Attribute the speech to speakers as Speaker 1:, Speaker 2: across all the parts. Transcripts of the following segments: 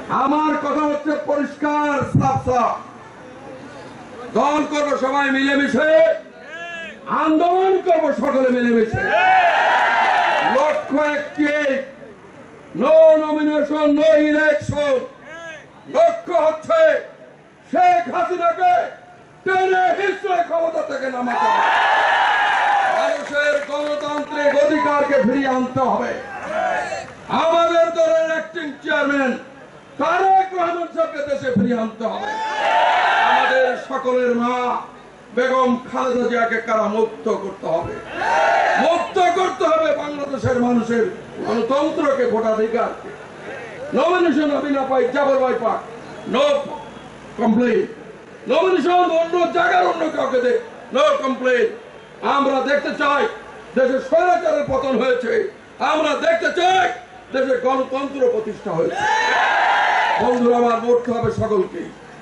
Speaker 1: আমার কথা হচ্ছে পরিষ্কার সাফ সাফ, দল করবো সবাই মিলেমিশে, আন্দোলন করবো সকলে মিলেমিশে। লক্ষ্য একটি, নো নমিনেশন নো ইলেকশন। লক্ষ্য হচ্ছে শেখ হাসিনাকে টেনে হিঁচড়ে ক্ষমতা থেকে নামাতে হবে, মানুষের গণতান্ত্রিক অধিকারকে ফিরিয়ে আনতে হবে। আমাদের দলের অ্যাক্টিং চেয়ারম্যান তারেক রহমান সাহেবকে দেশে ফিরিয়ে আনতে হবে। আমাদের সকলের মা বেগম খালেদা জিয়াকে কারামুক্ত করতে হবে, মুক্ত করতে হবে বাংলাদেশের মানুষের গণতন্ত্রকে, ভোটাধিকারকে। নমিনেশন আমি না পাই, জাবর ভাই পাক, নো কমপ্লেন। নমিনেশন অন্য জায়গার অন্য কাউকে দে, নো কমপ্লেন। আমরা দেখতে চাই দেশে স্বৈরাচারের পতন হয়েছে, আমরা দেখতে চাই দেশে গণতন্ত্র প্রতিষ্ঠা হয়েছে। বন্ধুরা আমার, মরতে হবে সকলকে।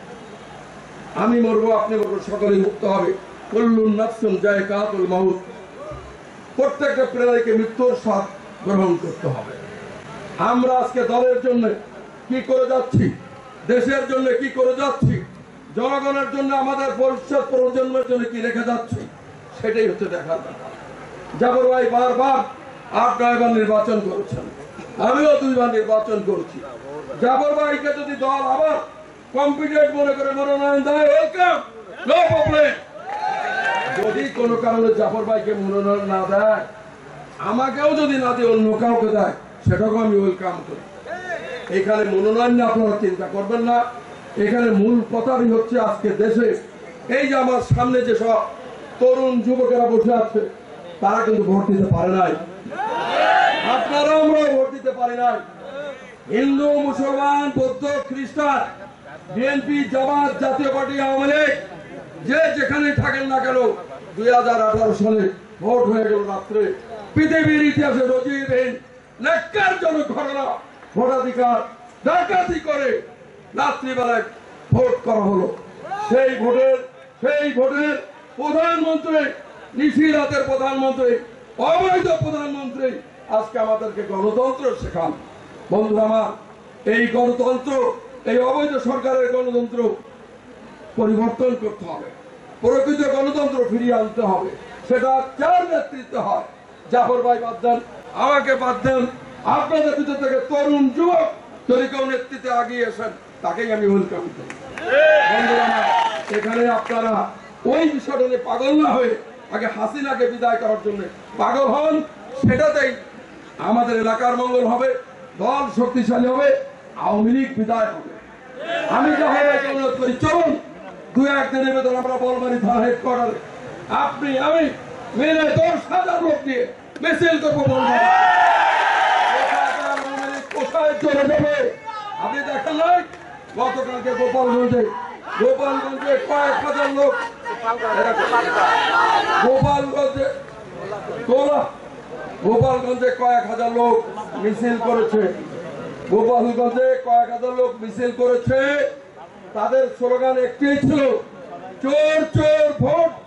Speaker 1: আমি মরবো, আপনি মরবো, সকলেই মুক্ত হবে। কুল্লুন নাফসুন যায়কাতুল মাউত। প্রত্যেকটা প্রাণীকে মৃত্যুর স্বাদ গ্রহণ করতে হবে। আমরা আজকে দলের জন্য কি করে যাচ্ছি, দেশের জন্য কি করে যাচ্ছি, জনগণের জন্য, আমাদের ভবিষ্যৎ প্রজন্মের জন্য কি রেখে যাচ্ছি, সেটাই হচ্ছে দেখার ব্যাপার। জাফর ভাই বারবার 8-9 বার নির্বাচন করেছেন, আমিও 2 বার নির্বাচন করছি। জাফর ভাইকে যদি দল আবার কম্পিটেন্ট মনে করে মনোনয়ন দেয়, ওয়েলকাম, নো প্রবলেম। যদি কোনো কারণে জাফর ভাইকে মনোনয়ন না দেয়, আমাকেও যদি না দিয়ে অন্য কাউকে দেয়, সেটাকেও আমি ওয়েলকাম করি। এখানে মনোনয়ন নিয়ে আপনারা চিন্তা করবেন না। এখানে মূল কথাই হচ্ছে আজকে দেশে এই যে আমার সামনে যে সব তরুণ যুবকেরা বসে আছে, তারা কিন্তু ভোট দিতে পারে নাই। আপনারাও আমরা ভোট দিতে পারি নাই। হিন্দু, মুসলমান, বৌদ্ধ, খ্রিস্টান, বিএনপি, জামাত, জাতীয় পার্টি, আওয়ামী লীগ, যে যেখানে থাকেন না কেন, 2018 সালে ভোট হয়ে গেল রাত্রে। পৃথিবীর ইতিহাসে নজিরবিহীন ন্যাক্কারজনক ঘটনা, ভোটাধিকার ডাকাতি করে রাত্রিবেলায় ভোট করা হলো। সেই ভোটের প্রধানমন্ত্রী, নিশিরাতের প্রধানমন্ত্রী, অবৈধ প্রধানমন্ত্রী আজকে আমাদেরকে গণতন্ত্র শেখান। বন্ধুরা আমার, এই গণতন্ত্র, এই অবৈধ সরকারের গণতন্ত্র পরিবর্তন করতে হবে, প্রকৃত গণতন্ত্র ফিরিয়ে আনতে হবে। সেটা যার নেতৃত্বে হয়, জাফর ভাই বাদ দেন, আমাকে বাদ দেন, আপনাদের ভিতর থেকে তরুণ যুবক যদি কেউ নেতৃত্বে আগিয়ে আসেন, তাকেই আমি ওয়েলকাম করি। বন্ধুরা আমার, এখানে আপনারা ওই বিষয়টা নিয়ে পাগল না হয়ে আগে হাসিনাকে বিদায় করার জন্য পাগল হন। সেটাতেই আমাদের এলাকার মঙ্গল হবে, দল শক্তিশালী হবে, আওয়ামী লীগ বিদায় হবে। আমি জাফর ভাইকে অনুরোধ করি, চলুন 2-1 দিনের ভেতর আমরা বলবাড়ি থানা হেডকোয়ার্টারে আপনি আমি মিলে 10,000 লোক দিয়ে মিছিল করবো। কোথায় চলে যাবে? আপনি দেখেন নাই গতকালকে গোপালগঞ্জে কয়েক হাজার লোক, গোপালগঞ্জে কয়েক হাজার লোক মিছিল করেছে। গোপালগঞ্জে কয়েক হাজার লোক মিছিল করেছে। তাদের স্লোগান একটাই ছিল, চোর চোর ভোট